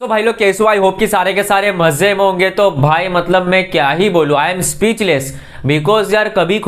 तो भाई लोग कैसे हो? आई होप कि सारे के सारे मजे में होंगे। तो भाई मतलब मैं क्या ही बोलूं, आई एम स्पीचलेस बिकॉज यार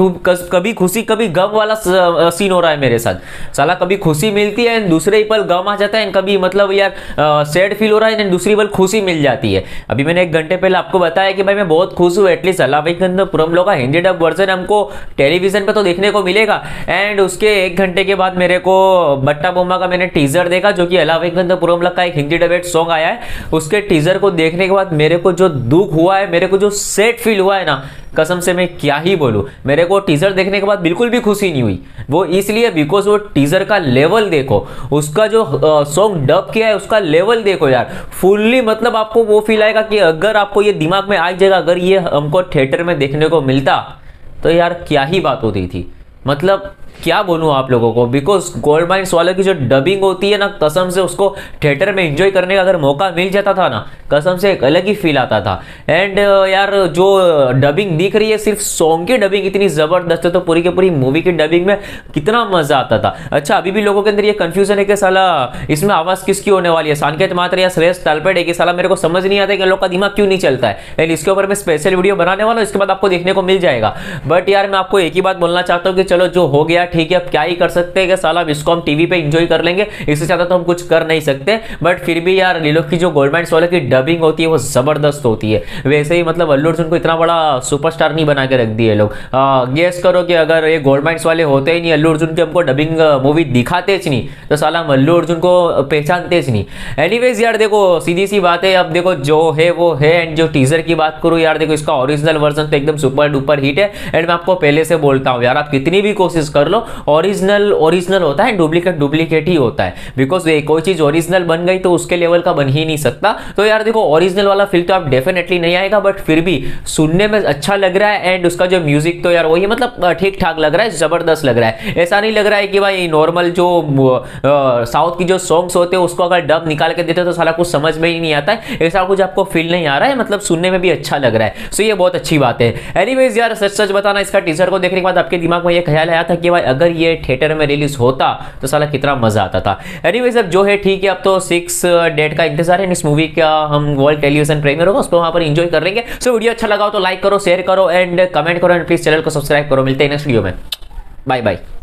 कभी खुशी कभी गम वाला सीन हो रहा है मेरे साथ। साला कभी खुशी मिलती है एंड दूसरे ही पल गम आ जाता है, कभी मतलब यार सैड फील हो रहा है एंड दूसरी पल खुशी मिल जाती है। अभी मैंने 1 घंटे पहले आपको बताया कि भाई मैं बहुत खुश हूँ, एटलीस्ट अलावैकुंठपुरम लोग का हिंदी डब वर्जन हमको टेलीविजन पे तो देखने को मिलेगा। एंड उसके 1 घंटे के बाद मेरे को बट्टा बोमा का मैंने टीजर देखा, जो कि अलावैकुंठपुरम लोग का एक हिंदी डबेट सॉन्ग आया है। उसके टीजर को देखने के बाद मेरे को जो दुख हुआ है, मेरे को जो सैड फील हुआ है ना, कसम से मैं क्या ही बोलूं। मेरे को टीजर देखने के बाद बिल्कुल भी खुशी नहीं हुई। वो इसलिए बिकॉज वो टीजर का लेवल देखो, उसका जो सॉन्ग डब किया है उसका लेवल देखो यार, फुल्ली मतलब आपको वो फील आएगा कि अगर आपको ये दिमाग में आ जाएगा, अगर ये हमको थिएटर में देखने को मिलता तो यार क्या ही बात होती थी। मतलब क्या बोलूं आप लोगों को, बिकॉज गोल्ड माइंस वालों की जो डबिंग होती है ना, कसम से उसको थिएटर में एंजॉय करने का अगर मौका मिल जाता था ना, कसम से एक अलग ही फील आता था। एंड यार जो डबिंग दिख रही है, सिर्फ सॉन्ग की डबिंग इतनी जबरदस्त है, तो पूरी की पूरी मूवी की डबिंग में कितना मजा आता था। अच्छा, अभी भी लोगों के अंदर ये कंफ्यूजन है कि साला इसमें आवाज किसकी होने वाली है, सानकेत मात्रा या श्रेयस तलपेड़ है कि साला, मेरे को समझ नहीं आता कि लोग का दिमाग क्यों नहीं चलता है। एंड इसके ऊपर मैं स्पेशल वीडियो बनाने वाला हूं, इसके बाद आपको देखने को मिल जाएगा। बट यार मैं आपको एक ही बात बोलना चाहता हूं कि चलो जो हो गया ठीक है, अब क्या ही कर सकते हैं कि साला इसको हम टीवी पे एंजॉय कर लेंगे, इससे ज्यादा तो हम कुछ कर नहीं सकते। बट फिर भी यार ये लोग की जो गोल्ड माइंस वालों की डबिंग होती है वो जबरदस्त होती है। वैसे ही मतलब अल्लू अर्जुन को इतना बड़ा सुपरस्टार नहीं बना के रख दिए लोग। गेस करो कि अगर ये गोल्ड माइंस वाले होते ही नहीं, अल्लू अर्जुन की हमको डबिंग मूवी दिखाते च नहीं, तो साला हम अल्लू अर्जुन को पहचानते च नहीं। एनीवेज यार देखो, सीधी सी बात है, अब देखो जो है वो है। एंड जो टीजर की बात करूं यार, देखो इसका ओरिजिनल वर्जन तो एकदम सुपर डुपर हिट है। एंड मैं आपको पहले से बोलता हूं यार, आप कितनी भी कोशिश कर लो, ओरिजिनल होता है, डुप्लीकेट ही होता है। बिकॉज कोई चीज ओरिजिनल बन गई तो उसके लेवल का बन ही नहीं सकता। तो यार देखो, ओरिजिनल वाला फील तो आप डेफिनेटली नहीं आएगा, बट फिर भी सुनने में अच्छा लग रहा है। एंड उसका जो म्यूजिक तो यार वही मतलब ठीक ठाक लग रहा है, जबरदस्त लग रहा है। ऐसा नहीं लग रहा है कि भाई नॉर्मल जो साउथ की जो सॉन्ग्स होते हैं उसको अगर डब निकाल के देते तो साला कुछ समझ में ही नहीं आता है। ऐसा कुछ आपको फील नहीं आ रहा है, मतलब सुनने में भी अच्छा लग रहा है। सो ये बहुत अच्छी बात है। एनीवेज यार सच सच बताना, इसका टीजर को देखने के बाद आपके दिमाग में ये ख्याल आया था कि भाई अगर ये थिएटर में रिलीज होता तो साला कितना मजा आता था। एनीवेज अब जो है ठीक है, अब तो 6 डेट का इंतजार है। इस मूवी का हम वर्ल्ड टेलीविजन प्रीमियर होगा, उसको वहां पर एंजॉय कर लेंगे। सो वीडियो अच्छा लगा तो लाइक करो, शेयर करो एंड कमेंट करो एंड प्लीज चैनल को सब्सक्राइब करो। मिलते हैं नेक्स्ट वीडियो में। Bye bye.